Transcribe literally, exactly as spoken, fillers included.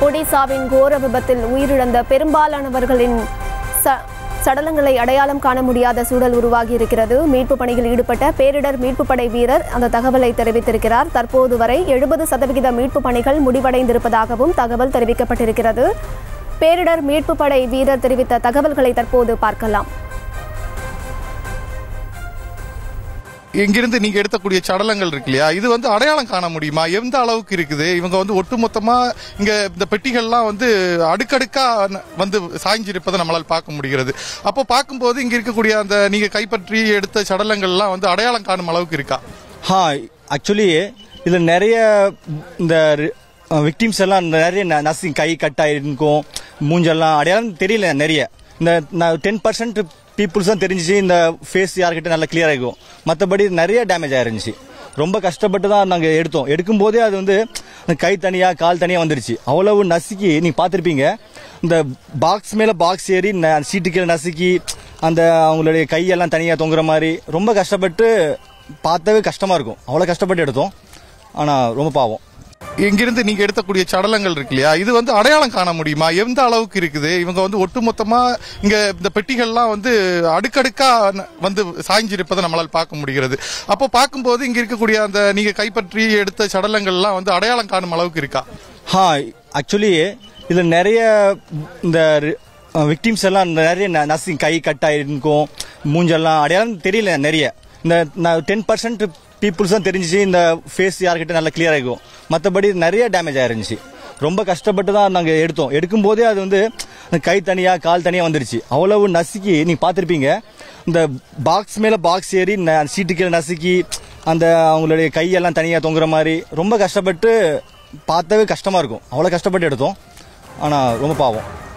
ஒடிசாவின் கோர விபத்தில் உயிரிழந்த பெரும்பாலானவர்களின் சடலங்களை அடையாளம் காண முடியாத சூழல் உருவாகி இருக்கிறது. மீட்பு பணியில் ஈடுபட்ட பேரிடர் மீட்பு படை வீரர் அந்த தகவலை தெரிவித்திருக்கிறார். தற்போது வரை எழுபது சதவிகித மீட்பு பணிகள் முடிவடைந்திருப்பதாகவும் தகவல் தெரிவிக்கப்பட்டிருக்கிறது. பேரிடர் மீட்பு படை வீரர் தெரிவித்த தகவல்களை தற்போது பார்க்கலாம். இங்கிருந்து நீங்க எடுத்தக்கூடிய சடலங்கள் இருக்கு இல்லையா, இது வந்து அடையாளம் காண முடியுமா? எந்த அளவுக்கு இருக்குது? இவங்க வந்து ஒட்டுமொத்தமா இங்க இந்த பெட்டிகள்லாம் வந்து அடுக்கடுக்கா வந்து சாய்ஞ்சிருப்பதை நம்மளால் பார்க்க முடிகிறது. அப்போ பார்க்கும்போது இங்க இருக்கக்கூடிய அந்த நீங்க கைப்பற்றி எடுத்த சடலங்கள்லாம் வந்து அடையாளம் காணும் அளவுக்கு இருக்கா? ஹா, ஆக்சுவலி இதுல நிறைய இந்த விக்டிம்ஸ் எல்லாம் நிறைய நர்சிங் கை கட் ஆயிருக்கும், மூஞ்செல்லாம் அடையாளம் தெரியல. நிறைய இந்த டென் பர்சன்ட் பீப்புள்ஸ் தான் தெரிஞ்சிச்சு. இந்த ஃபேஸ் யார்கிட்ட நல்லா கிளியர் ஆகிக்கும். மற்றபடி நிறைய டேமேஜ் ஆயிருந்துச்சு. ரொம்ப கஷ்டப்பட்டு தான் நாங்கள் எடுத்தோம். எடுக்கும் போதே அது வந்து கை தனியாக கால் தனியாக வந்துருச்சு. அவ்வளவு நசுக்கி நீங்கள் பார்த்துருப்பீங்க. இந்த பாக்ஸ் மேலே பாக்ஸ் ஏறி சீட்டு கீழே நசுக்கி அந்த அவங்களுடைய கையெல்லாம் தனியாக தொங்குற மாதிரி ரொம்ப கஷ்டப்பட்டு பார்த்தவே கஷ்டமாக இருக்கும். அவ்வளோ கஷ்டப்பட்டு எடுத்தோம். ஆனால் ரொம்ப பாவம். இங்கிருந்து நீங்க எடுத்தக்கூடிய சடலங்கள் இருக்கு இல்லையா, இது வந்து அடையாளம் காண முடியுமா? எந்த அளவுக்கு இருக்குது? இவங்க வந்து ஒட்டுமொத்தமா இங்க இந்த பெட்டிகள்லாம் வந்து அடுக்கடுக்கா வந்து சாய்ஞ்சிருப்பதை நம்மளால் பார்க்க முடிகிறது. அப்போ பார்க்கும்போது இங்க இருக்கக்கூடிய அந்த நீங்க கைப்பற்றி எடுத்த சடலங்கள்லாம் வந்து அடையாளம் காணும் அளவுக்கு இருக்கா? ஹா, ஆக்சுவலி இதுல நிறைய இந்த விக்டிம்ஸ் எல்லாம் நிறைய நர்சிங் கை கட் ஆயிருக்கும், மூஞ்செல்லாம் அடையாளம் தெரியல. நிறைய இந்த டென் பர்சன்ட் பீப்புள்ஸ் தான் தெரிஞ்சிச்சு. இந்த ஃபேஸ் யார்கிட்ட நல்லா கிளியர் ஆகிக்கும். மற்றபடி நிறைய டேமேஜ் ஆயிருந்துச்சு. ரொம்ப கஷ்டப்பட்டு தான் நாங்கள் எடுத்தோம். எடுக்கும் போதே அது வந்து கை தனியாக கால் தனியாக வந்துருச்சு. அவ்வளவு நசுக்கி நீங்கள் பார்த்துருப்பீங்க. இந்த பாக்ஸ் மேலே பாக்ஸ் ஏறி சீட்டு கீழே நசுக்கி அந்த அவங்களுடைய கையெல்லாம் தனியாக தொங்குற மாதிரி ரொம்ப கஷ்டப்பட்டு பார்த்தவே கஷ்டமாக இருக்கும். அவ்வளோ கஷ்டப்பட்டு எடுத்தோம். ஆனால் ரொம்ப பாவம்.